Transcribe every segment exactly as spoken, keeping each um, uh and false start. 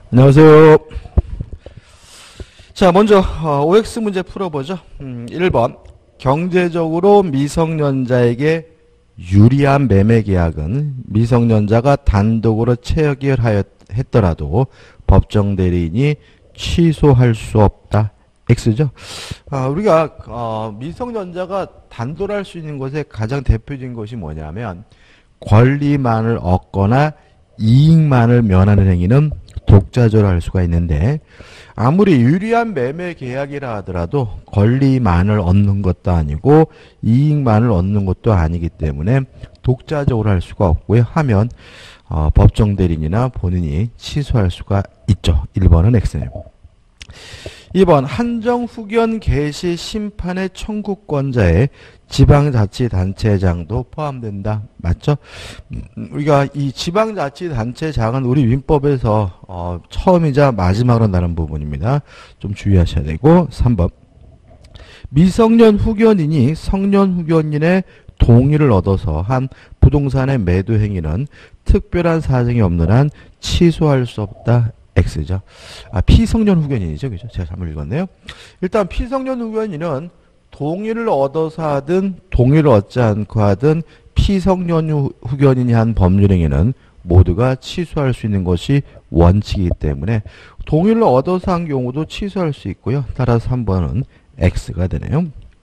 안녕하세요. 자, 먼저 어, 오엑스 문제 풀어보죠. 음, 일 번 경제적으로 미성년자에게 유리한 매매 계약은 미성년자가 단독으로 체결하였더라도 법정 대리인이 취소할 수 없다. X죠. 아, 우리가 어, 미성년자가 단독할 수 있는 것의 가장 대표적인 것이 뭐냐면 권리만을 얻거나 이익만을 면하는 행위는 독자적으로 할 수가 있는데, 아무리 유리한 매매 계약이라 하더라도 권리만을 얻는 것도 아니고 이익만을 얻는 것도 아니기 때문에 독자적으로 할 수가 없고요. 하면 어, 법정 대리인이나 본인이 취소할 수가 있죠. 일 번은 X네요. 이 번 한정 후견 개시 심판의 청구권자의 지방자치단체장도 포함된다. 맞죠? 우리가 이 지방자치단체장은 우리 민법에서 어, 처음이자 마지막으로 나는 부분입니다. 좀 주의하셔야 되고. 삼 번 미성년 후견인이 성년 후견인의 동의를 얻어서 한 부동산의 매도 행위는 특별한 사정이 없는 한 취소할 수 없다. X죠. 아, 피성년 후견인이죠. 그죠? 제가 잘못 읽었네요. 일단 피성년 후견인은 동의를 얻어서 하든 동의를 얻지 않고 하든 피성년 후견인이 한 법률행위는 모두가 취소할 수 있는 것이 원칙이기 때문에 동의를 얻어서 한 경우도 취소할 수 있고요. 따라서 삼 번은 X가 되네요.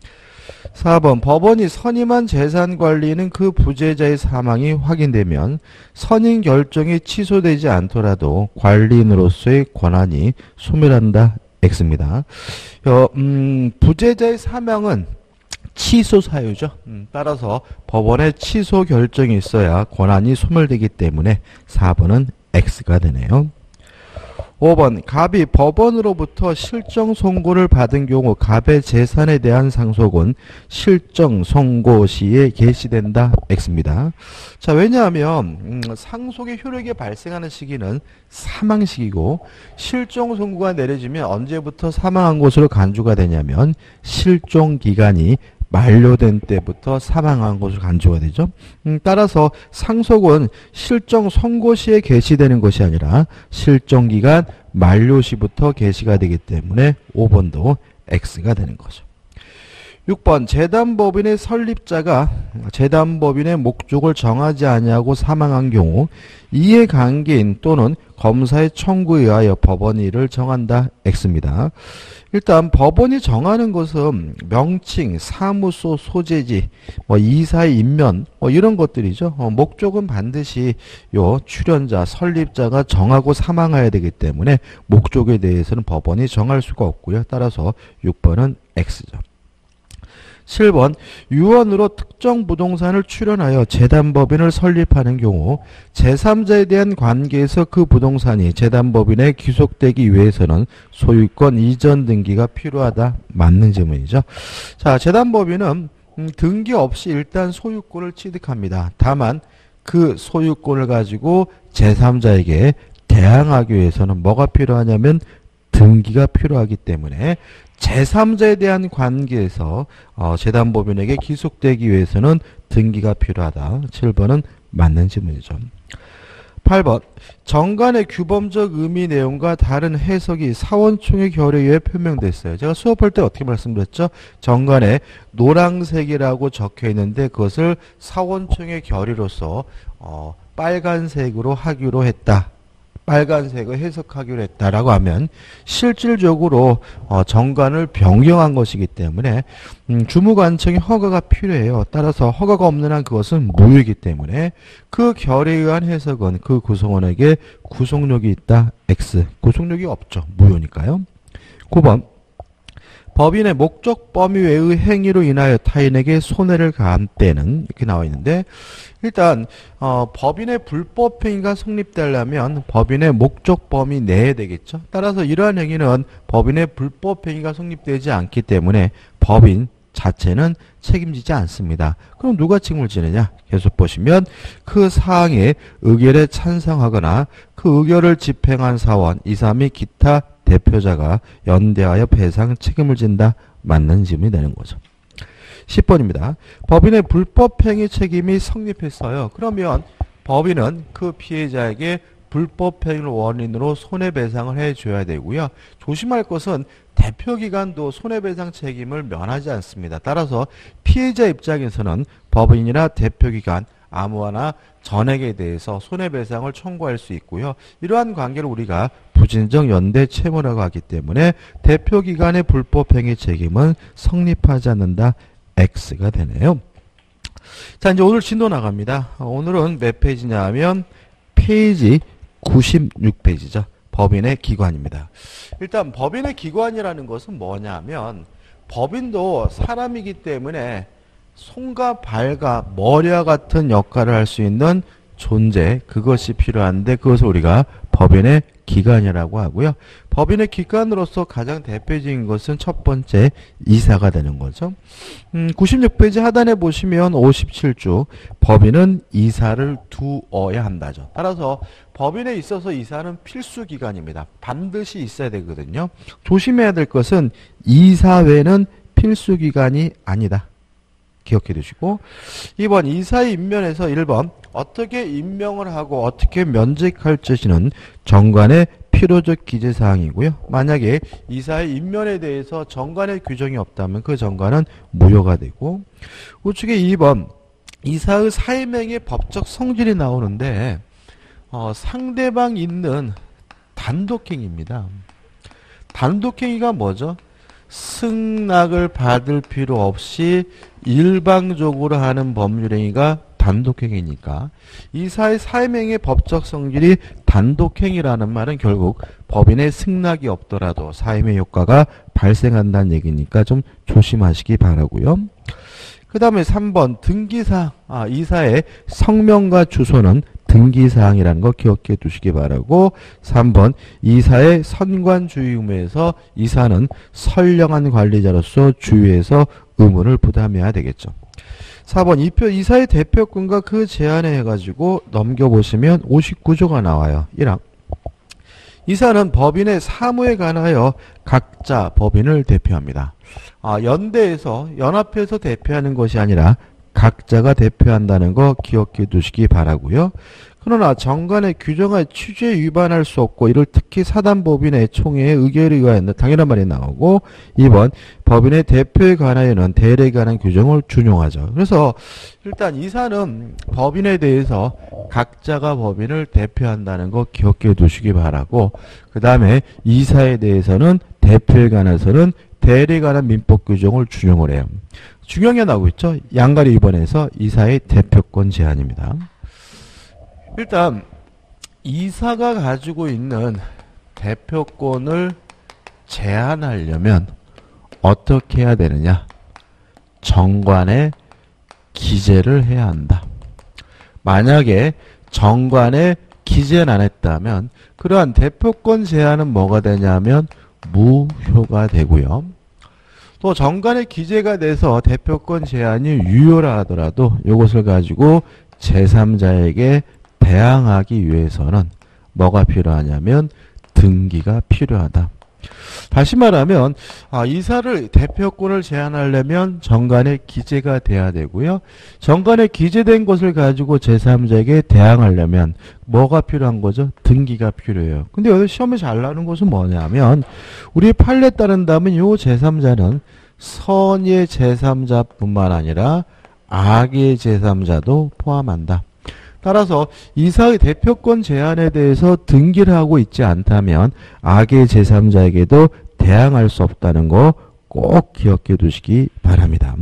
사 번 법원이 선임한 재산관리는 그 부재자의 사망이 확인되면 선임 결정이 취소되지 않더라도 관리인으로서의 권한이 소멸한다. X입니다. 어, 음, 부재자의 사망은 취소 사유죠. 음, 따라서 법원의 취소 결정이 있어야 권한이 소멸되기 때문에 사 번은 X가 되네요. 오 번 갑이 법원으로부터 실정 선고를 받은 경우 갑의 재산에 대한 상속은 실정 선고 시에 개시된다. X입니다. 자, 왜냐하면 음, 상속의 효력이 발생하는 시기는 사망 시기고 실정 선고가 내려지면 언제부터 사망한 것으로 간주가 되냐면 실종 기간이 만료된 때부터 사망한 것으로 간주가 되죠. 음, 따라서 상속은 실정 선고 시에 개시되는 것이 아니라 실정 기간 만료 시부터 개시가 되기 때문에 오 번도 X가 되는 거죠. 육 번 재단법인의 설립자가 재단법인의 목적을 정하지 아니하고 사망한 경우 이해관계인 또는 검사의 청구에 의하여 법원이 이를 정한다. X입니다. 일단 법원이 정하는 것은 명칭, 사무소, 소재지, 뭐 이사의 임면, 뭐 이런 것들이죠. 어, 목적은 반드시 요 출연자, 설립자가 정하고 사망해야 되기 때문에 목적에 대해서는 법원이 정할 수가 없고요. 따라서 육 번은 X죠. 칠 번 유언으로 특정 부동산을 출연하여 재단법인을 설립하는 경우 제삼자에 대한 관계에서 그 부동산이 재단법인에 귀속되기 위해서는 소유권 이전 등기가 필요하다. 맞는 질문이죠. 자, 재단법인은 음, 등기 없이 일단 소유권을 취득합니다. 다만 그 소유권을 가지고 제삼자에게 대항하기 위해서는 뭐가 필요하냐면 등기가 필요하기 때문에 제삼자에 대한 관계에서 어, 재단법인에게 귀속되기 위해서는 등기가 필요하다. 칠 번은 맞는 질문이죠. 팔 번 정관의 규범적 의미 내용과 다른 해석이 사원총회 결의에 표명됐어요. 제가 수업할 때 어떻게 말씀드렸죠? 정관에 노란색이라고 적혀 있는데 그것을 사원총회 결의로서 어, 빨간색으로 하기로 했다. 빨간색을 해석하기로 했다라고 하면 실질적으로 어, 정관을 변경한 것이기 때문에 음, 주무관청의 허가가 필요해요. 따라서 허가가 없는 한 그것은 무효이기 때문에 그 결의에 의한 해석은 그 구성원에게 구속력이 있다. X. 구속력이 없죠. 무효니까요. 구 번 법인의 목적 범위 외의 행위로 인하여 타인에게 손해를 가한 때는 이렇게 나와 있는데 일단 어, 법인의 불법 행위가 성립되려면 법인의 목적 범위 내에 되겠죠. 따라서 이러한 행위는 법인의 불법 행위가 성립되지 않기 때문에 법인 자체는 책임지지 않습니다. 그럼 누가 책임을 지느냐? 계속 보시면 그 사항에 의결에 찬성하거나 그 의결을 집행한 사원, 이사 및 기타 대표자가 연대하여 배상 책임을 진다. 맞는 질문이 되는 거죠. 십 번입니다. 법인의 불법 행위 책임이 성립했어요. 그러면 법인은 그 피해자에게 불법행위를 원인으로 손해배상을 해줘야 되고요. 조심할 것은 대표기관도 손해배상 책임을 면하지 않습니다. 따라서 피해자 입장에서는 법인이나 대표기관 아무하나 전액에 대해서 손해배상을 청구할 수 있고요. 이러한 관계를 우리가 부진적 연대 채무라고 하기 때문에 대표기관의 불법행위 책임은 성립하지 않는다. X가 되네요. 자, 이제 오늘 진도 나갑니다. 오늘은 몇 페이지냐 하면 페이지 구십육 페이지죠. 법인의 기관입니다. 일단 법인의 기관이라는 것은 뭐냐 하면 법인도 사람이기 때문에 손과 발과 머리와 같은 역할을 할 수 있는 존재, 그것이 필요한데 그것을 우리가 법인의 기관이라고 하고요. 법인의 기관으로서 가장 대표적인 것은 첫 번째 이사가 되는 거죠. 음, 구십육 페이지 하단에 보시면 오십칠 주 법인은 이사를 두어야 한다죠. 따라서 법인에 있어서 이사는 필수 기관입니다. 반드시 있어야 되거든요. 조심해야 될 것은 이사 외에는 필수 기관이 아니다. 기억해 두시고 이 번 이사의 임면에서 일 번 어떻게 임명을 하고 어떻게 면직할 것이는 정관의 필요적 기재사항이고요. 만약에 이사의 임면에 대해서 정관의 규정이 없다면 그 정관은 무효가 되고 우측에 이 번 이사의 사임행의 법적 성질이 나오는데 어, 상대방 있는 단독행위입니다. 단독행위가 뭐죠? 승낙을 받을 필요 없이 일방적으로 하는 법률행위가 단독행위니까 이사의 사임행의 법적 성질이 단독행위라는 말은 결국 법인의 승낙이 없더라도 사임의 효과가 발생한다는 얘기니까 좀 조심하시기 바라고요. 그 다음에 삼 번 등기사항, 아, 이사의 성명과 주소는 등기사항이라는 거 기억해 두시기 바라고 삼 번 이사의 선관주의 의무에서 이사는 선량한 관리자로서 주의에서 의무를 부담해야 되겠죠. 사 번 이표 이사의 대표권과 그 제한에 해가지고 넘겨보시면 오십구 조가 나와요. 일 항 이사는 법인의 사무에 관하여 각자 법인을 대표합니다. 아, 연대에서 연합해서 대표하는 것이 아니라 각자가 대표한다는 거 기억해 두시기 바라고요. 그러나 정관의 규정의 취지에 위반할 수 없고 이를 특히 사단법인의 총회의 의결에 의하여 당연한 말이 나오고 이 번 법인의 대표에 관하여는 대례에 관한 규정을 준용하죠. 그래서 일단 이사는 법인에 대해서 각자가 법인을 대표한다는 거 기억해 두시기 바라고 그 다음에 이사에 대해서는 대표에 관해서는 대례에 관한 민법 규정을 준용을 해요. 중요한 게 나오고 있죠. 양가리 이 번에서 이사의 대표권 제한입니다. 일단 이사가 가지고 있는 대표권을 제한하려면 어떻게 해야 되느냐? 정관에 기재를 해야 한다. 만약에 정관에 기재를 안 했다면 그러한 대표권 제한은 뭐가 되냐면 무효가 되고요. 또 정관에 기재가 돼서 대표권 제한이 유효라 하더라도 이것을 가지고 제삼자에게 대항하기 위해서는 뭐가 필요하냐면 등기가 필요하다. 다시 말하면 아, 이사를 대표권을 제한하려면 정관에 기재가 돼야 되고요. 정관에 기재된 것을 가지고 제삼자에게 대항하려면 뭐가 필요한 거죠? 등기가 필요해요. 근데 여기 시험에 잘 나오는 것은 뭐냐면 우리 판례에 따른다면 이 제삼자는 선의 제삼자뿐만 아니라 악의 제삼자도 포함한다. 따라서 이사의 대표권 제한에 대해서 등기를 하고 있지 않다면 악의 제삼자에게도 대항할 수 없다는 거 꼭 기억해 두시기 바랍니다.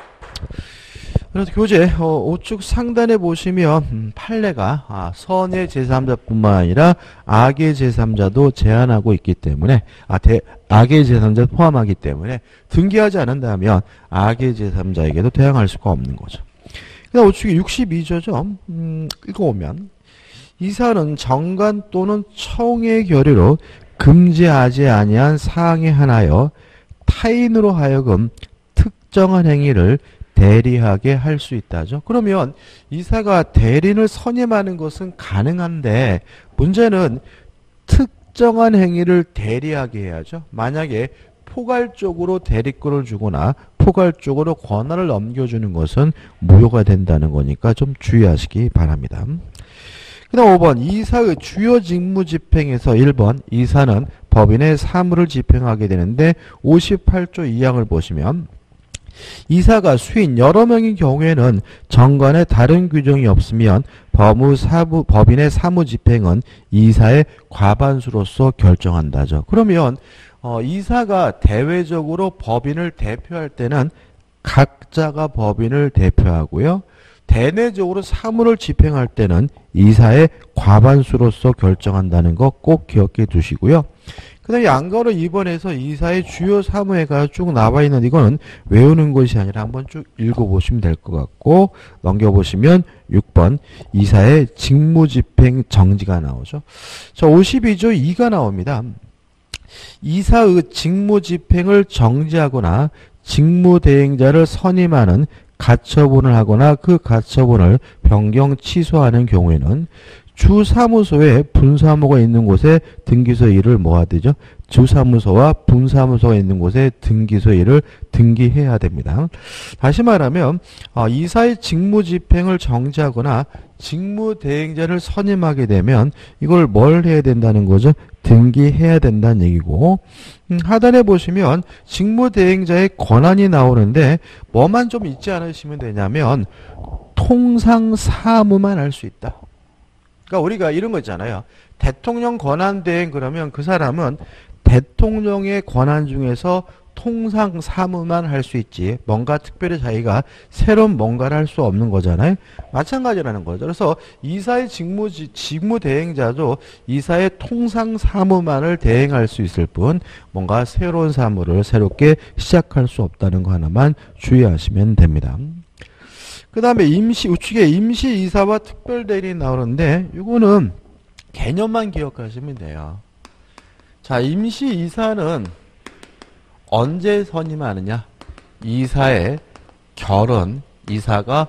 그래서 교재 어, 우측 상단에 보시면 음, 판례가 아, 선의 제삼자뿐만 아니라 악의 제삼자도 제한하고 있기 때문에 아, 대, 악의 제삼자 포함하기 때문에 등기하지 않는다면 악의 제삼자에게도 대항할 수가 없는 거죠. 그다음 우측에 육십이 조죠. 음, 읽어보면 이사는 정관 또는 총회 결의로 금지하지 아니한 사항에 한하여 타인으로 하여금 특정한 행위를 대리하게 할 수 있다죠. 그러면 이사가 대리인을 선임하는 것은 가능한데 문제는 특정한 행위를 대리하게 해야죠. 만약에 포괄적으로 대리권을 주거나 포괄적으로 권한을 넘겨주는 것은 무효가 된다는 거니까 좀 주의하시기 바랍니다. 그 다음 오 번 이사의 주요 직무 집행에서 일 번 이사는 법인의 사무를 집행하게 되는데 오십팔 조 이 항을 보시면 이사가 수인 여러 명인 경우에는 정관에 다른 규정이 없으면 법무사무, 법인의 사무 집행은 이사의 과반수로서 결정한다죠. 그러면 어, 이사가 대외적으로 법인을 대표할 때는 각자가 법인을 대표하고요. 대내적으로 사무를 집행할 때는 이사의 과반수로서 결정한다는 거 꼭 기억해 두시고요. 그 다음에 양가로 이 번에서 이사의 주요 사무회가 쭉 나와 있는 이거는 외우는 것이 아니라 한번 쭉 읽어보시면 될 것 같고 넘겨보시면 육 번 이사의 직무집행 정지가 나오죠. 자, 오십이 조 이가 나옵니다. 이사의 직무집행을 정지하거나 직무대행자를 선임하는 가처분을 하거나 그 가처분을 변경 취소하는 경우에는 주사무소에 분사무가 있는 곳에 등기소 일을 뭐가 되죠? 주사무소와 분사무소가 있는 곳에 등기소 일을 등기해야 됩니다. 다시 말하면 어, 이사의 직무집행을 정지하거나 직무대행자를 선임하게 되면 이걸 뭘 해야 된다는 거죠? 등기해야 된다는 얘기고 음, 하단에 보시면 직무대행자의 권한이 나오는데 뭐만 좀 잊지 않으시면 되냐면 통상 사무만 할 수 있다. 그러니까 우리가 이런 거 있잖아요. 대통령 권한 대행 그러면 그 사람은 대통령의 권한 중에서 통상 사무만 할 수 있지 뭔가 특별히 자기가 새로운 뭔가를 할 수 없는 거잖아요. 마찬가지라는 거죠. 그래서 이사의 직무, 직무 대행자도 이사의 통상 사무만을 대행할 수 있을 뿐 뭔가 새로운 사무를 새롭게 시작할 수 없다는 거 하나만 주의하시면 됩니다. 그 다음에 임시, 우측에 임시이사와 특별대리인이 나오는데 이거는 개념만 기억하시면 돼요. 자, 임시이사는 언제 선임하느냐? 이사의 결혼, 이사가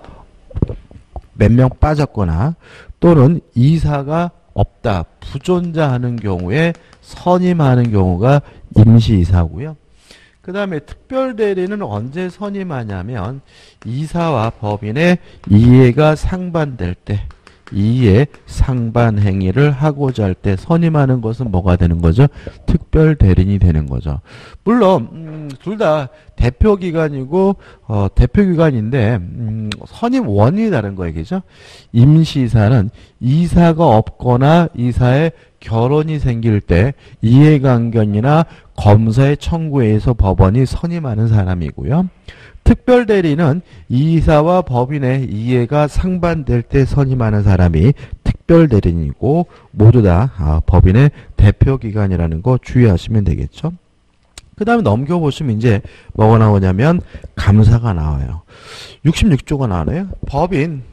몇 명 빠졌거나 또는 이사가 없다, 부존자하는 경우에 선임하는 경우가 임시이사고요. 그 다음에 특별대리는 언제 선임하냐면 이사와 법인의 이해가 상반될 때 이해 상반 행위를 하고자 할 때 선임하는 것은 뭐가 되는 거죠? 특별대리인이 되는 거죠. 물론 음, 둘 다 대표기관이고 어, 대표기관인데 음, 선임 원인이 다른 거예요. 그죠? 임시이사는 이사가 없거나 이사의 결혼이 생길 때 이해관계이나 검사의 청구에 의해서 법원이 선임하는 사람이고요. 특별대리는 이사와 법인의 이해가 상반될 때 선임하는 사람이 특별대리인이고 모두 다 아, 법인의 대표기관이라는 거 주의하시면 되겠죠. 그 다음에 넘겨보시면 이제 뭐가 나오냐면 감사가 나와요. 육십육 조가 나와요. 법인은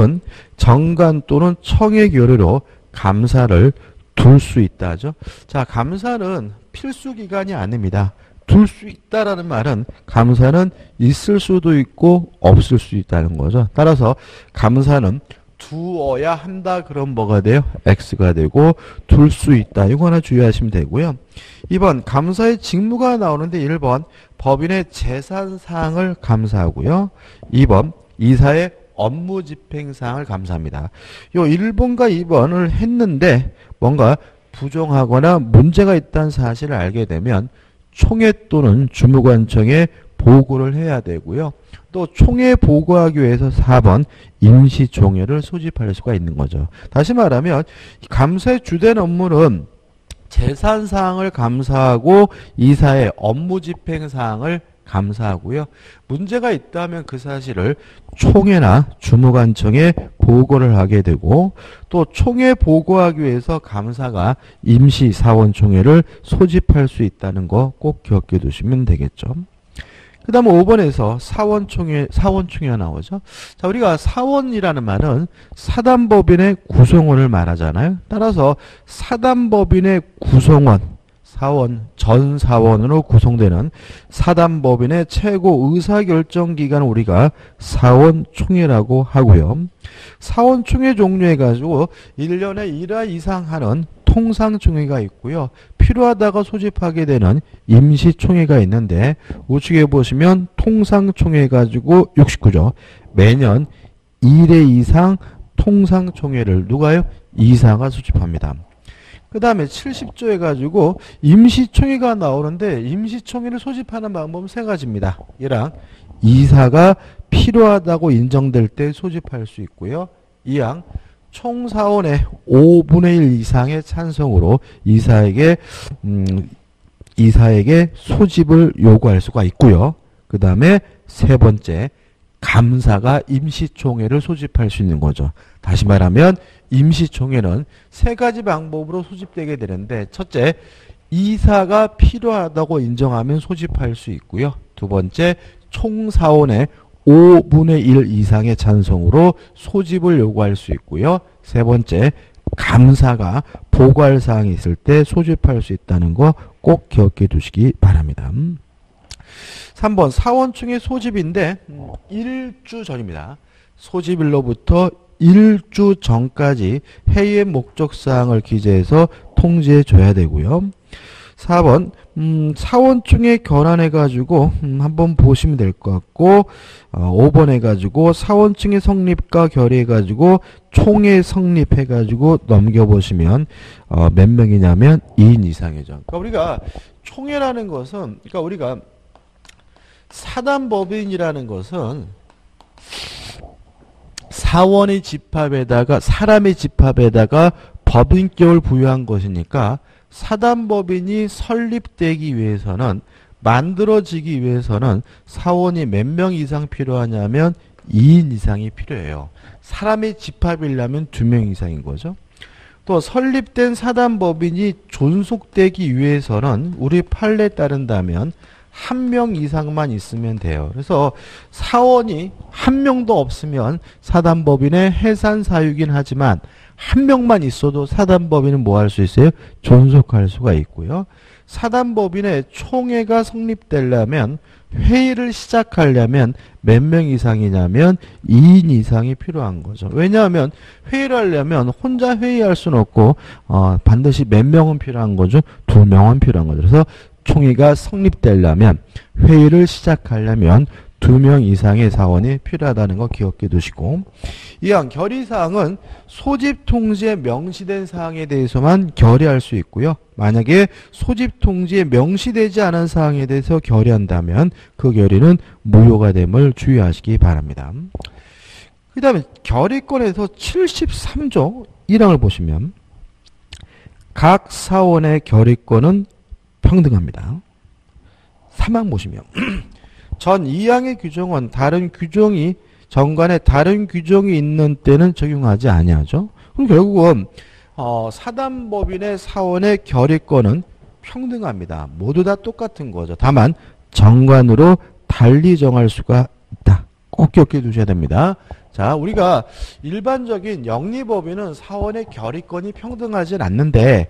정관 또는 청의 교류로 감사를 둘 수 있다죠. 자, 감사는 필수기관이 아닙니다. 둘 수 있다라는 말은 감사는 있을 수도 있고 없을 수 있다는 거죠. 따라서 감사는 두어야 한다 그럼 뭐가 돼요? X가 되고 둘 수 있다. 이거 하나 주의하시면 되고요. 이 번 감사의 직무가 나오는데 일 번 법인의 재산사항을 감사하고요. 이 번 이사의 업무 집행사항을 감사합니다. 요 일 번과 이 번을 했는데 뭔가 부정하거나 문제가 있다는 사실을 알게 되면 총회 또는 주무관청에 보고를 해야 되고요. 또 총회 보고하기 위해서 사 번 임시총회를 소집할 수가 있는 거죠. 다시 말하면 감사의 주된 업무는 재산사항을 감사하고 이사의 업무 집행사항을 감사하고요. 문제가 있다면 그 사실을 총회나 주무관청에 보고를 하게 되고 또 총회 보고하기 위해서 감사가 임시사원총회를 소집할 수 있다는 거 꼭 기억해 두시면 되겠죠. 그 다음에 오 번에서 사원총회, 사원총회가 나오죠. 자, 우리가 사원이라는 말은 사단법인의 구성원을 말하잖아요. 따라서 사단법인의 구성원, 사원, 전 사원으로 구성되는 사단법인의 최고 의사결정기관을 우리가 사원총회라고 하고요. 사원총회 종류해가지고 일 년에 일 화 이상 하는 통상총회가 있고요. 필요하다가 소집하게 되는 임시총회가 있는데 우측에 보시면 통상총회 가지고 육십구 조 매년 일 회 이상 통상총회를 누가요? 이사가 소집합니다. 그 다음에 칠십 조 해가지고 임시총회가 나오는데 임시총회를 소집하는 방법은 세 가지입니다. 이랑 이사가 필요하다고 인정될 때 소집할 수 있고요. 이항 총사원의 오분의 일 이상의 찬성으로 이사에게 음, 이사에게 소집을 요구할 수가 있고요. 그 다음에 세 번째 감사가 임시총회를 소집할 수 있는 거죠. 다시 말하면 임시총회는 세 가지 방법으로 소집되게 되는데 첫째, 이사가 필요하다고 인정하면 소집할 수 있고요. 두 번째, 총사원의 오분의 일 이상의 찬성으로 소집을 요구할 수 있고요. 세 번째, 감사가 보고할 사항이 있을 때 소집할 수 있다는 거 꼭 기억해 두시기 바랍니다. 삼 번 사원총회 소집인데 일 주 전입니다. 소집일로부터 일 주 전까지 회의의 목적사항을 기재해서 통지해 줘야 되고요. 사 번 음, 사원총회 결안해가지고 음, 한번 보시면 될 것 같고 어, 오 번 해가지고 사원총회 성립과 결의해가지고 총회 성립해가지고 넘겨보시면 어, 몇 명이냐면 이 인 이상이죠. 그러니까 우리가 총회라는 것은 그러니까 우리가 사단법인이라는 것은 사원의 집합에다가 사람의 집합에다가 법인격을 부여한 것이니까 사단법인이 설립되기 위해서는 만들어지기 위해서는 사원이 몇 명 이상 필요하냐면 이 인 이상이 필요해요. 사람의 집합이려면 두 명 이상인 거죠. 또 설립된 사단법인이 존속되기 위해서는 우리 판례에 따른다면 한 명 이상만 있으면 돼요. 그래서 사원이 한 명도 없으면 사단법인의 해산사유이긴 하지만 한 명만 있어도 사단법인은 뭐 할 수 있어요? 존속할 수가 있고요. 사단법인의 총회가 성립되려면 회의를 시작하려면 몇 명 이상이냐면 이 인 이상이 필요한 거죠. 왜냐하면 회의를 하려면 혼자 회의할 수는 없고 어, 반드시 몇 명은 필요한 거죠. 두 명은 필요한 거죠. 그래서 총회가 성립되려면 회의를 시작하려면 두 명 이상의 사원이 필요하다는 거 기억해 두시고 이항 결의사항은 소집 통지에 명시된 사항에 대해서만 결의할 수 있고요. 만약에 소집 통지에 명시되지 않은 사항에 대해서 결의한다면 그 결의는 무효가 됨을 주의하시기 바랍니다. 그 다음에 결의권에서 칠십삼 조 일 항을 보시면 각 사원의 결의권은 평등합니다. 삼 항 보시면 전 이 항의 규정은 다른 규정이 정관에 다른 규정이 있는 때는 적용하지 아니하죠. 그럼 결국은 어, 사단법인의 사원의 결의권은 평등합니다. 모두 다 똑같은 거죠. 다만 정관으로 달리 정할 수가 있다. 꼭 기억해 두셔야 됩니다. 자, 우리가 일반적인 영리법인은 사원의 결의권이 평등하진 않는데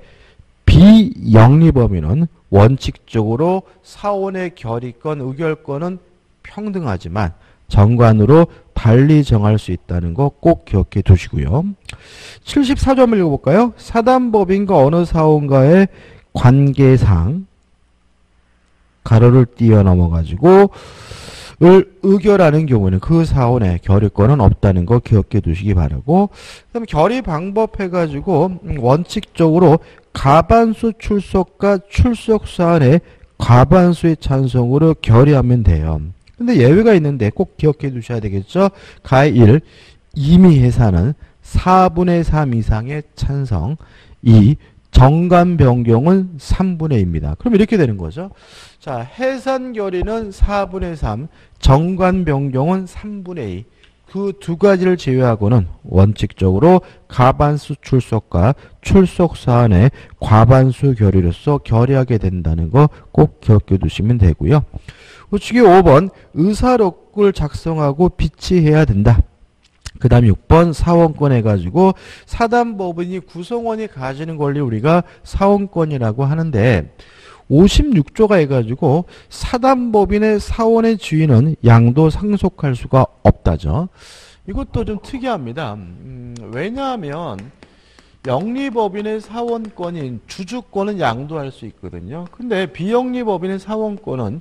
비영리법인은 원칙적으로 사원의 결의권, 의결권은 평등하지만 정관으로 달리 정할 수 있다는 거 꼭 기억해 두시고요. 칠십사 조 한번 읽어볼까요? 사단법인과 어느 사원과의 관계상 가로를 뛰어넘어가지고 을 의결하는 경우는 그 사원의 결의권은 없다는 거 기억해 두시기 바라고 그 다음에 결의 방법 해가지고 원칙적으로 과반수 출석과 출석 사안의 과반수의 찬성으로 결의하면 돼요. 근데 예외가 있는데 꼭 기억해 두셔야 되겠죠. 가의 일, 임의 해산은 사분의 삼 이상의 찬성. 이, 정관 변경은 삼분의 이입니다. 그럼 이렇게 되는 거죠. 자, 해산 결의는 사분의 삼, 정관 변경은 삼분의 이. 그 두 가지를 제외하고는 원칙적으로 과반수 출석과 출석 사안의 과반수 결의로서 결의하게 된다는 거 꼭 기억해 두시면 되고요. 우측에 오 번 의사록을 작성하고 비치해야 된다. 그 다음에 육 번 사원권 해가지고 사단법인이 구성원이 가지는 권리 우리가 사원권이라고 하는데 오십육 조가 해가지고 사단법인의 사원의 지위는 양도 상속할 수가 없다죠. 이것도 좀 특이합니다. 음, 왜냐하면 영리법인의 사원권인 주주권은 양도할 수 있거든요. 근데 비영리법인의 사원권은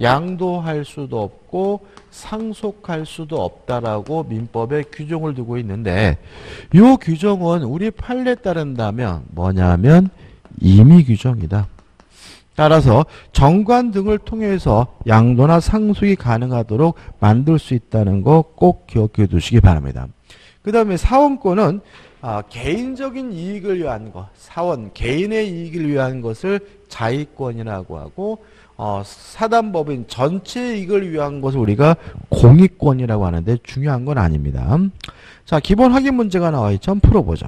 양도할 수도 없고 상속할 수도 없다라고 민법에 규정을 두고 있는데 이 규정은 우리 판례에 따른다면 뭐냐면 임의 규정이다. 따라서 정관 등을 통해서 양도나 상속이 가능하도록 만들 수 있다는 거 꼭 기억해 두시기 바랍니다. 그 다음에 사원권은 아, 개인적인 이익을 위한 것, 사원, 개인의 이익을 위한 것을 자의권이라고 하고 어, 사단법인 전체 이익을 위한 것을 우리가 공익권이라고 하는데 중요한 건 아닙니다. 자, 기본 확인 문제가 나와 있죠. 한번 풀어보죠.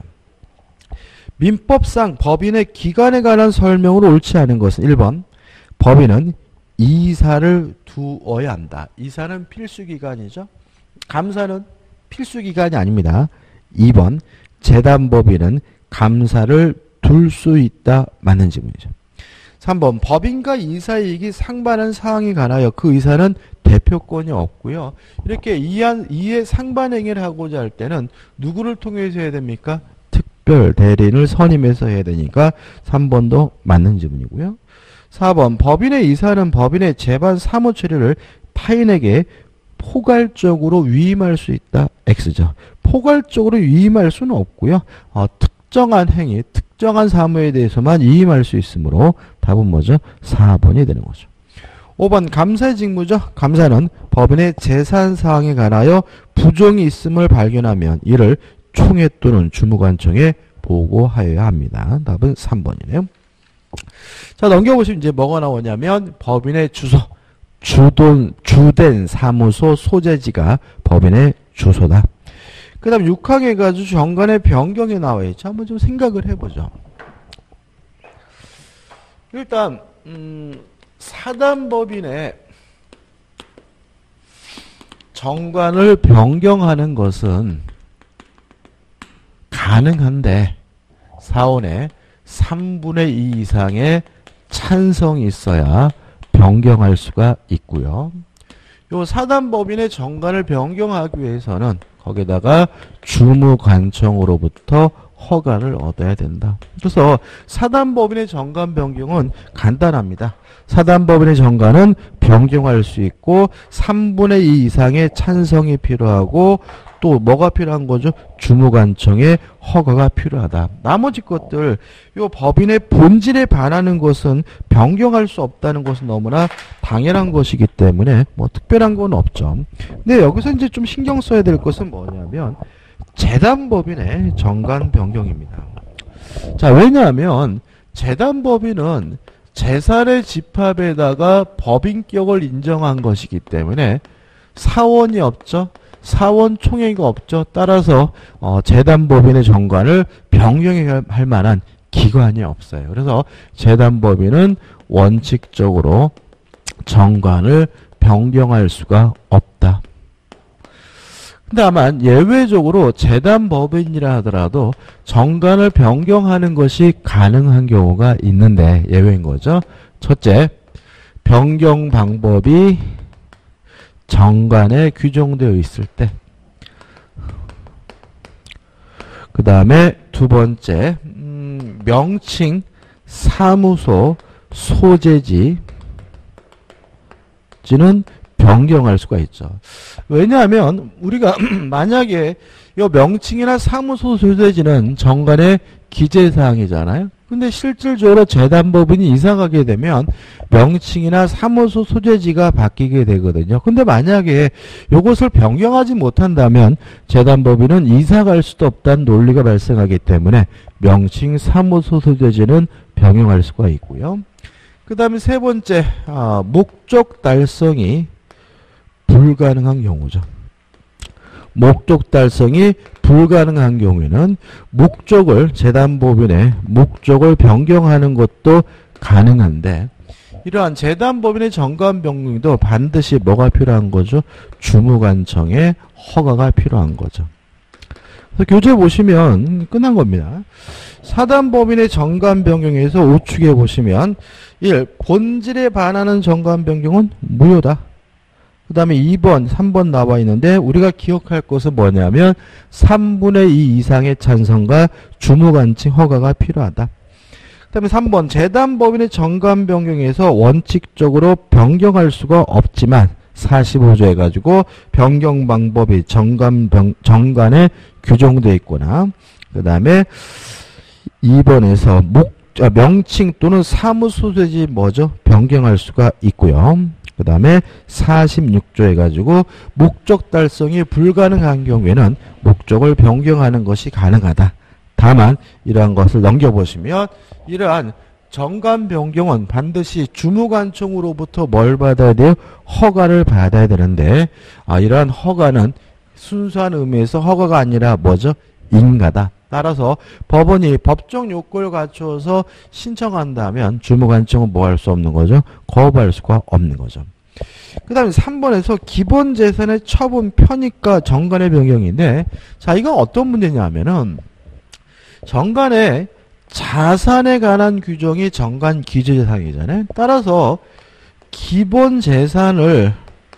민법상 법인의 기간에 관한 설명으로 옳지 않은 것은 일 번 법인은 이사를 두어야 한다. 이사는 필수기간이죠. 감사는 필수기간이 아닙니다. 이 번 재단법인은 감사를 둘 수 있다. 맞는 질문이죠. 삼 번 법인과 이사이익이 상반한 사항에 관하여 그 이사는 대표권이 없고요. 이렇게 이한, 이의 상반행위를 하고자 할 때는 누구를 통해서 해야 됩니까? 특별 대리인을 선임해서 해야 되니까 삼 번도 맞는 질문이고요. 사 번 법인의 이사는 법인의 재반 사무 처리를 타인에게 포괄적으로 위임할 수 있다. X죠. 포괄적으로 위임할 수는 없고요. 어, 특정한 행위, 특정한 사무에 대해서만 위임할 수 있으므로 답은 뭐죠? 사 번이 되는 거죠. 오 번 감사의 직무죠. 감사는 법인의 재산 사항에 관하여 부정이 있음을 발견하면 이를 총회 또는 주무관청에 보고하여야 합니다. 답은 삼 번이네요. 자, 넘겨보시면 이제 뭐가 나오냐면 법인의 주소, 주돈, 주된 사무소 소재지가 법인의 주소다. 그 다음 육 항에 가지고 정관의 변경이 나와 있죠. 한번 좀 생각을 해보죠. 일단 음, 사단법인의 정관을 변경하는 것은 가능한데 사원의 삼분의 이 이상의 찬성이 있어야 변경할 수가 있고요. 요 사단법인의 정관을 변경하기 위해서는 거기다가 주무관청으로부터 허가를 얻어야 된다. 그래서 사단법인의 정관 변경은 간단합니다. 사단법인의 정관은 변경할 수 있고 삼분의 이 이상의 찬성이 필요하고 또 뭐가 필요한 거죠? 주무관청의 허가가 필요하다. 나머지 것들 요 법인의 본질에 반하는 것은 변경할 수 없다는 것은 너무나 당연한 것이기 때문에 뭐 특별한 건 없죠. 근데 여기서 이제 좀 신경 써야 될 것은 뭐냐면 재단법인의 정관 변경입니다. 자, 왜냐하면 재단법인은 재산의 집합에다가 법인격을 인정한 것이기 때문에 사원이 없죠. 사원 총회가 없죠. 따라서 어, 재단법인의 정관을 변경할 만한 기관이 없어요. 그래서 재단법인은 원칙적으로 정관을 변경할 수가 없다. 다만 예외적으로 재단법인이라 하더라도 정관을 변경하는 것이 가능한 경우가 있는데 예외인 거죠. 첫째, 변경 방법이 정관에 규정되어 있을 때. 그 다음에 두 번째, 음, 명칭, 사무소, 소재지 지는 변경할 수가 있죠. 왜냐하면 우리가 만약에 이 명칭이나 사무소 소재지는 정관의 기재사항이잖아요. 근데 실질적으로 재단법인이 이사가게 되면 명칭이나 사무소 소재지가 바뀌게 되거든요. 근데 만약에 이것을 변경하지 못한다면 재단법인은 이사갈 수도 없다는 논리가 발생하기 때문에 명칭, 사무소 소재지는 변경할 수가 있고요. 그 다음에 세 번째, 아, 목적 달성이 불가능한 경우죠. 목적 달성이 불가능한 경우에는 목적을 재단법인의 목적을 변경하는 것도 가능한데 이러한 재단법인의 정관 변경도 반드시 뭐가 필요한 거죠? 주무관청의 허가가 필요한 거죠. 그래서 교재 보시면 끝난 겁니다. 사단법인의 정관 변경에서 우측에 보시면 일. 본질에 반하는 정관 변경은 무효다. 그 다음에 이 번, 삼 번 나와 있는데 우리가 기억할 것은 뭐냐면 삼분의 이 이상의 찬성과 주무관청 허가가 필요하다. 다음에 삼 번 재단법인의 정관 변경에서 원칙적으로 변경할 수가 없지만 사십오 조 해가지고 변경 방법이 정관 병, 정관에 규정되어 있거나 그 다음에 이 번에서 목, 아, 명칭 또는 사무소재지 뭐죠? 변경할 수가 있고요. 그 다음에 사십육 조 해가지고 목적 달성이 불가능한 경우에는 목적을 변경하는 것이 가능하다. 다만 이러한 것을 넘겨보시면 이러한 정관 변경은 반드시 주무관청으로부터 뭘 받아야 돼요? 허가를 받아야 되는데 아, 이러한 허가는 순수한 의미에서 허가가 아니라 뭐죠? 인가다. 따라서 법원이 법정 요건을 갖추어서 신청한다면 주무관청은 뭐 할 수 없는 거죠? 거부할 수가 없는 거죠. 그 다음에 삼 번에서 기본재산의 처분 편입과 정관의 변경인데 자 이건 어떤 문제냐면은 정관의 자산에 관한 규정이 정관 기재재산이잖아요. 따라서 기본재산을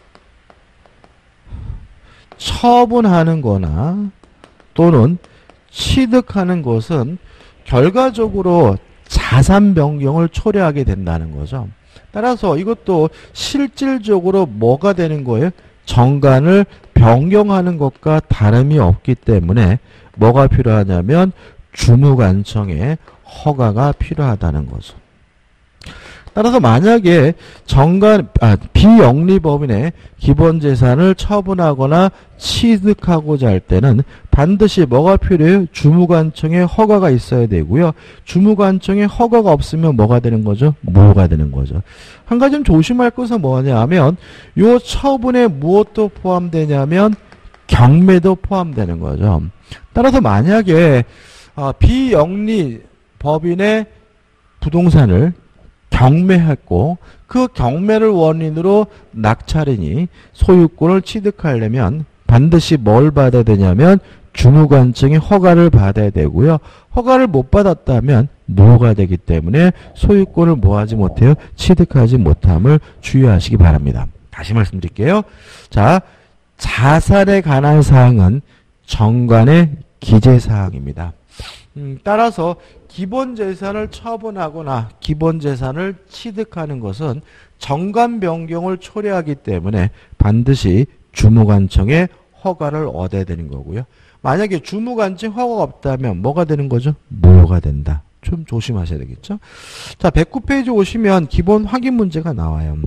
처분하는 거나 또는 취득하는 것은 결과적으로 자산 변경을 초래하게 된다는 거죠. 따라서 이것도 실질적으로 뭐가 되는 거예요? 정관을 변경하는 것과 다름이 없기 때문에 뭐가 필요하냐면 주무관청의 허가가 필요하다는 거죠. 따라서 만약에 정관, 아, 비영리법인의 기본재산을 처분하거나 취득하고자 할 때는 반드시 뭐가 필요해요? 주무관청의 허가가 있어야 되고요. 주무관청의 허가가 없으면 뭐가 되는 거죠? 무효가 되는 거죠. 한 가지 좀 조심할 것은 뭐냐면 요 처분에 무엇도 포함되냐면 경매도 포함되는 거죠. 따라서 만약에 아, 비영리법인의 부동산을 경매했고 그 경매를 원인으로 낙찰인이 소유권을 취득하려면 반드시 뭘 받아야 되냐면 주무관청의 허가를 받아야 되고요. 허가를 못 받았다면 무효가 되기 때문에 소유권을 뭐하지 못해요? 취득하지 못함을 주의하시기 바랍니다. 다시 말씀드릴게요. 자, 자산에 관한 사항은 정관의 기재사항입니다. 음, 따라서 기본재산을 처분하거나 기본재산을 취득하는 것은 정관 변경을 초래하기 때문에 반드시 주무관청의 허가를 얻어야 되는 거고요. 만약에 주무관청 허가가 없다면 뭐가 되는 거죠? 무효가 된다. 좀 조심하셔야 되겠죠? 자, 백구 페이지 오시면 기본 확인 문제가 나와요.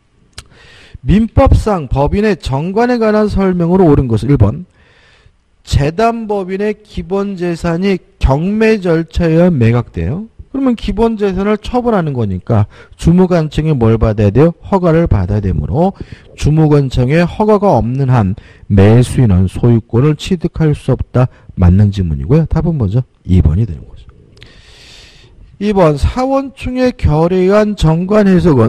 민법상 법인의 정관에 관한 설명으로 옳은 것은 일 번 재단법인의 기본재산이 경매 절차에 의한 매각돼요. 그러면 기본재산을 처분하는 거니까 주무관청에 뭘 받아야 돼요? 허가를 받아야 되므로 주무관청에 허가가 없는 한 매수인은 소유권을 취득할 수 없다. 맞는 지문이고요. 답은 뭐죠? 이 번이 되는 거죠. 이 번 사원충의 결의에 의한 정관 해석은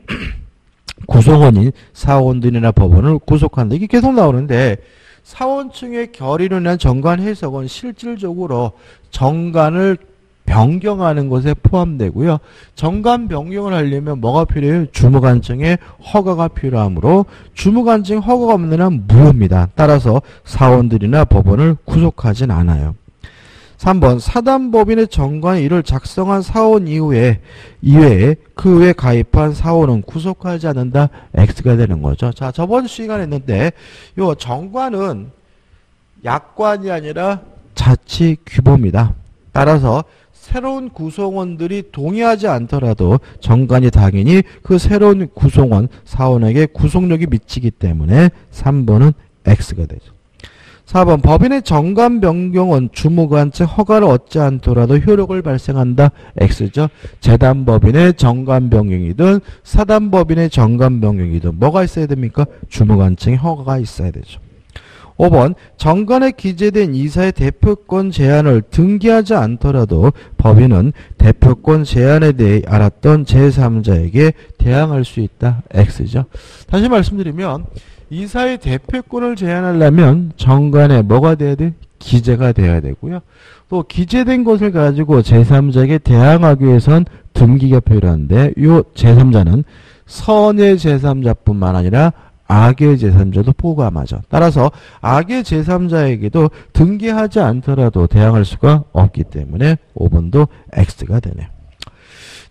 구성원인 사원들이나 법원을 구속한다. 이게 계속 나오는데 사원층의 결의로 인한 정관 해석은 실질적으로 정관을 변경하는 것에 포함되고요. 정관 변경을 하려면 뭐가 필요해요? 주무관청의 허가가 필요하므로 주무관청 허가가 없는 한 무효입니다. 따라서 사원들이나 법원을 구속하진 않아요. 삼 번 사단법인의 정관 이를 작성한 사원 이후에 이외에 그 외에 가입한 사원은 구속하지 않는다. X가 되는 거죠. 자, 저번 시간에 했는데 요 정관은 약관이 아니라 자치 규범이다. 따라서 새로운 구성원들이 동의하지 않더라도 정관이 당연히 그 새로운 구성원 사원에게 구속력이 미치기 때문에 삼 번은 X가 되죠. 사 번 법인의 정관 변경은 주무관청 허가를 얻지 않더라도 효력을 발생한다. X죠. 재단법인의 정관 변경이든 사단법인의 정관 변경이든 뭐가 있어야 됩니까? 주무관청의 허가가 있어야 되죠. 오 번 정관에 기재된 이사의 대표권 제한을 등기하지 않더라도 법인은 대표권 제한에 대해 알았던 제삼자에게 대항할 수 있다. X죠. 다시 말씀드리면 이사의 대표권을 제한하려면 정관에 뭐가 돼야 돼? 기재가 돼야 되고요. 또 기재된 것을 가지고 제삼자에게 대항하기 위해선 등기가 필요한데 이 제삼자는 선의 제삼자뿐만 아니라 악의 제삼자도 포함하죠. 따라서 악의 제삼자에게도 등기하지 않더라도 대항할 수가 없기 때문에 오 번도 X가 되네요.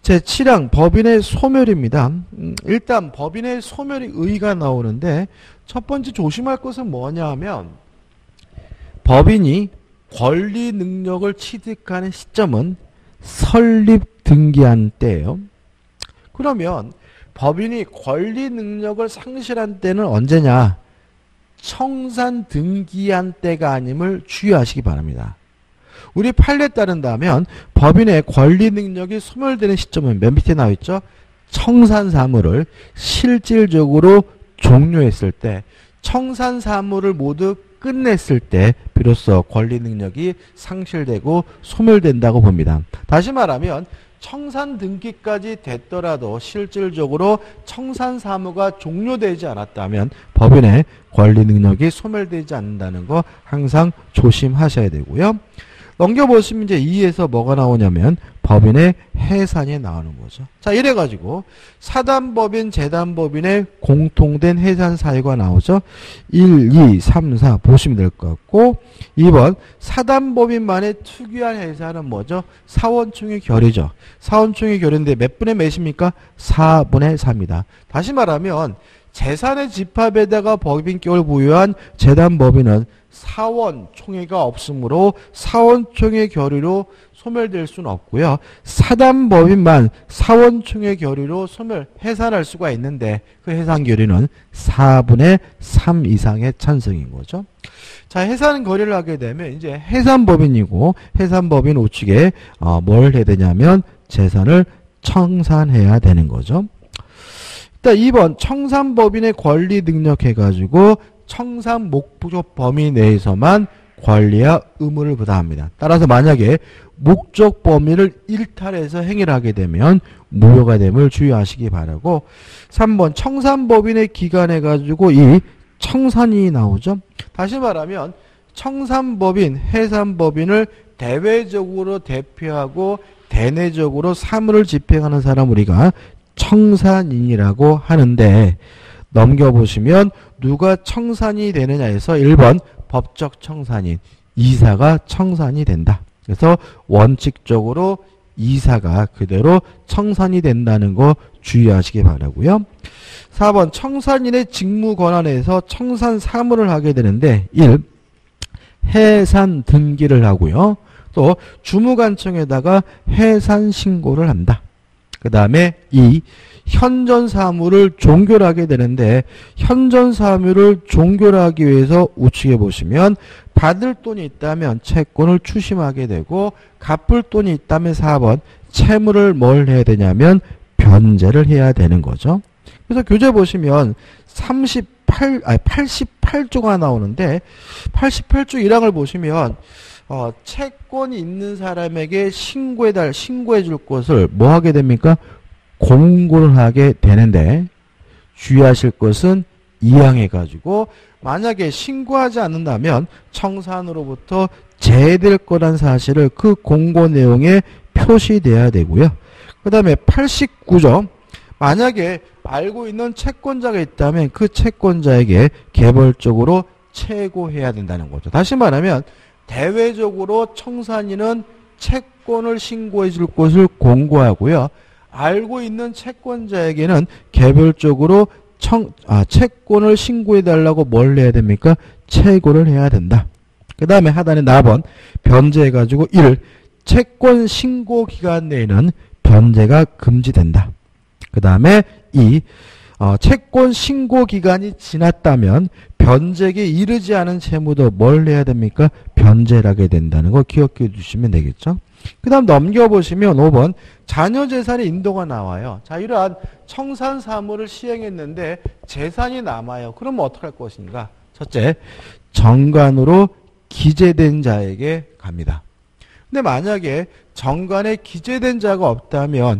제칠 항 법인의 소멸입니다. 음, 일단 법인의 소멸이 의가 나오는데 첫 번째 조심할 것은 뭐냐 하면 법인이 권리 능력을 취득하는 시점은 설립 등기한 때예요. 그러면 법인이 권리 능력을 상실한 때는 언제냐? 청산 등기한 때가 아님을 주의하시기 바랍니다. 우리 판례에 따른다면 법인의 권리 능력이 소멸되는 시점은 맨 밑에 나와 있죠. 청산 사무를 실질적으로 종료했을 때, 청산 사무를 모두 끝냈을 때 비로소 권리 능력이 상실되고 소멸된다고 봅니다. 다시 말하면 청산 등기까지 됐더라도 실질적으로 청산 사무가 종료되지 않았다면 법인의 권리 능력이 소멸되지 않는다는 거 항상 조심하셔야 되고요. 넘겨보시면 이제 이에서 뭐가 나오냐면 법인의 해산이 나오는 거죠. 자, 이래가지고 사단법인, 재단법인의 공통된 해산 사유가 나오죠. 일, 이, 삼, 사 보시면 될 것 같고, 이 번 사단법인만의 특유한 해산은 뭐죠? 사원총회 결의죠. 사원총회 결의인데 몇 분의 몇입니까? 사분의 사입니다. 다시 말하면 재산의 집합에다가 법인격을 부여한 재단법인은 사원총회가 없으므로 사원총회 결의로 소멸될 수는 없고요. 사단법인만 사원총회 결의로 소멸, 해산할 수가 있는데 그 해산 결의는 사분의 삼 이상의 찬성인 거죠. 자, 해산 거래를 하게 되면 이제 해산법인이고 해산법인 우측에 어, 뭘 해야 되냐면 재산을 청산해야 되는 거죠. 일단 이 번 청산법인의 권리 능력해가지고 청산 목적 범위 내에서만 권리와 의무를 부담합니다. 따라서 만약에 목적 범위를 일탈해서 행위를 하게 되면 무효가 됨을 주의하시기 바라고, 삼 번 청산법인의 기간해 가지고 이 청산이 나오죠. 다시 말하면 청산법인, 해산법인을 대외적으로 대표하고 대내적으로 사무를 집행하는 사람 우리가 청산인이라고 하는데, 넘겨보시면 누가 청산이 되느냐 해서 일 번 법적 청산인, 이사가 청산이 된다. 그래서 원칙적으로 이사가 그대로 청산이 된다는 거 주의하시기 바라고요. 사 번 청산인의 직무 권한에서 청산 사무를 하게 되는데 일. 해산 등기를 하고요. 또 주무관청에다가 해산 신고를 한다. 그 다음에 이. 현전 사무를 종결하게 되는데 현전 사무를 종결하기 위해서 우측에 보시면 받을 돈이 있다면 채권을 추심하게 되고 갚을 돈이 있다면 사 번 채무를 뭘 해야 되냐면 변제를 해야 되는 거죠. 그래서 교재 보시면 삼십팔, 아니 팔십팔 조가 나오는데 팔십팔 조 일 항을 보시면 어, 채권이 있는 사람에게 신고해달, 신고해 줄 것을 뭐 하게 됩니까? 공고를 하게 되는데 주의하실 것은 이 항해 가지고 만약에 신고하지 않는다면 청산으로부터 제외될 거란 사실을 그 공고 내용에 표시돼야 되고요. 그 다음에 팔십구 조 만약에 알고 있는 채권자가 있다면 그 채권자에게 개별적으로 채고해야 된다는 거죠. 다시 말하면 대외적으로 청산인은 채권을 신고해 줄 것을 공고하고요. 알고 있는 채권자에게는 개별적으로 청, 아, 채권을 신고해달라고 뭘 해야 됩니까? 채고를 해야 된다. 그 다음에 하단에 사 번 변제해가지고 일. 채권 신고 기간 내에는 변제가 금지된다. 그 다음에 이. 어, 채권 신고 기간이 지났다면 변제에 이르지 않은 채무도 뭘 해야 됩니까? 변제를 하게 된다는 거 기억해 주시면 되겠죠. 그 다음 넘겨보시면 오 번 자녀 재산의 인도가 나와요. 자, 이러한 청산 사무를 시행했는데 재산이 남아요. 그러면 어떻게 할 것인가? 첫째, 정관으로 기재된 자에게 갑니다. 근데 만약에 정관에 기재된 자가 없다면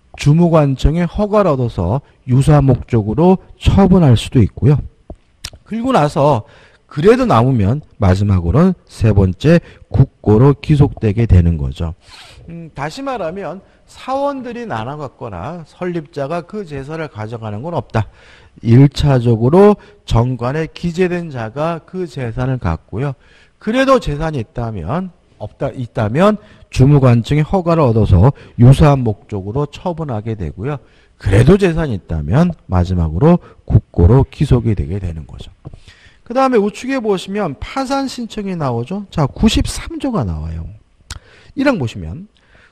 주무관청의 허가를 얻어서 유사 목적으로 처분할 수도 있고요. 그리고 나서 그래도 남으면 마지막으로는 세 번째 국고로 기속되게 되는 거죠. 음, 다시 말하면 사원들이 나눠 갖거나 설립자가 그 재산을 가져가는 건 없다. 일 차적으로 정관에 기재된 자가 그 재산을 갖고요. 그래도 재산이 있다면 없다 있다면 주무관청의 허가를 얻어서 유사한 목적으로 처분하게 되고요. 그래도 재산이 있다면 마지막으로 국고로 기속이 되게 되는 거죠. 그 다음에 우측에 보시면 파산 신청이 나오죠. 자, 구십삼 조가 나와요. 일 항 보시면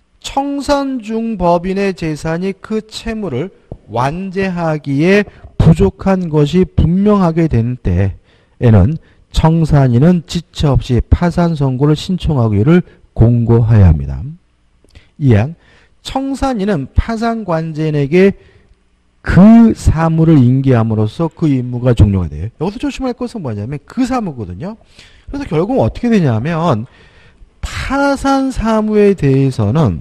청산 중 법인의 재산이 그 채무를 완제하기에 부족한 것이 분명하게 되는 때에는 청산인은 지체 없이 파산 선고를 신청하기를 공고하여야 합니다. 이 항 청산인은 파산관제인에게 그 사무를 인계함으로써 그 임무가 종료가 돼요. 여기서 조심할 것은 뭐냐면 그 사무거든요. 그래서 결국 어떻게 되냐면 파산 사무에 대해서는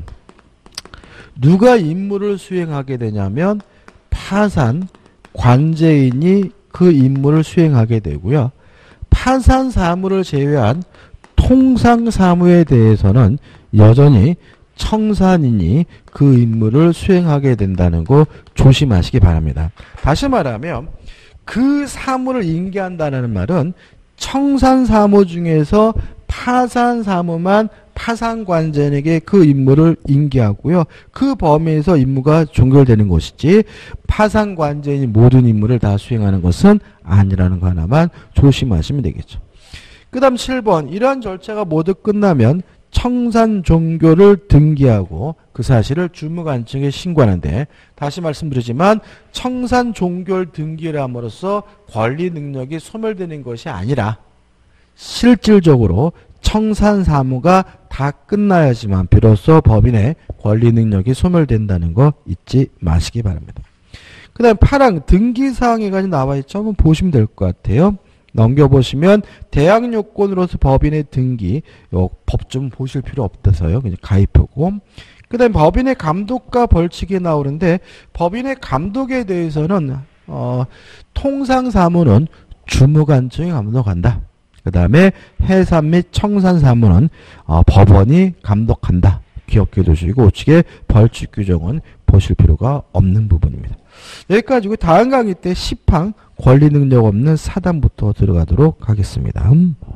누가 임무를 수행하게 되냐면 파산 관제인이 그 임무를 수행하게 되고요. 파산 사무를 제외한 통상 사무에 대해서는 여전히 청산인이 그 임무를 수행하게 된다는 거 조심하시기 바랍니다. 다시 말하면 그 사무를 인계한다는 말은 청산 사무 중에서 파산 사무만 파산관제인에게 그 임무를 인계하고요. 그 범위에서 임무가 종결되는 것이지 파산관제인이 모든 임무를 다 수행하는 것은 아니라는 거 하나만 조심하시면 되겠죠. 그 다음 칠 번 이러한 절차가 모두 끝나면 청산 종교를 등기하고 그 사실을 주무관청에 신고하는데 다시 말씀드리지만 청산 종교를 등기를 함으로써 권리 능력이 소멸되는 것이 아니라 실질적으로 청산 사무가 다 끝나야지만 비로소 법인의 권리 능력이 소멸된다는 거 잊지 마시기 바랍니다. 그 다음에 팔 항 등기사항에 가지고 나와 있죠. 한번 보시면 될 것 같아요. 넘겨보시면 대항 요건으로서 법인의 등기 법 좀 보실 필요 없어서요. 그냥 가입하고 그 다음에 법인의 감독과 벌칙이 나오는데 법인의 감독에 대해서는 어, 통상사무는 주무관청이 감독한다. 그 다음에 해산 및 청산 사무는 어, 법원이 감독한다. 기억해 두시고 우측에 벌칙 규정은 보실 필요가 없는 부분입니다. 여기까지고 다음 강의 때 십 항 권리 능력 없는 사단부터 들어가도록 하겠습니다. 음.